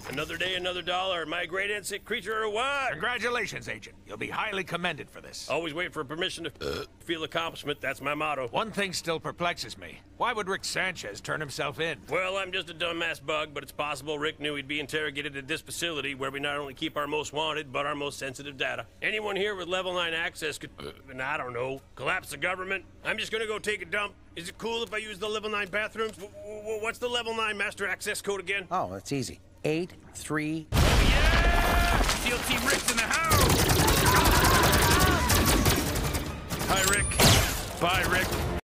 Another day, another dollar. Am I a great insect creature or what? Congratulations, Agent. You'll be highly commended for this. Always wait for permission to feel accomplishment. That's my motto. One thing still perplexes me. Why would Rick Sanchez turn himself in? Well, I'm just a dumbass bug, but it's possible Rick knew he'd be interrogated at this facility where we not only keep our most wanted, but our most sensitive data. Anyone here with level 9 access could, I don't know, collapse the government. I'm just gonna go take a dump. Is it cool if I use the level 9 bathrooms? What's the level 9 master access code again? Oh, it's easy. 8-3. Oh, yeah! SEAL Team Rick's in the house! Hi, Rick. Bye, Rick.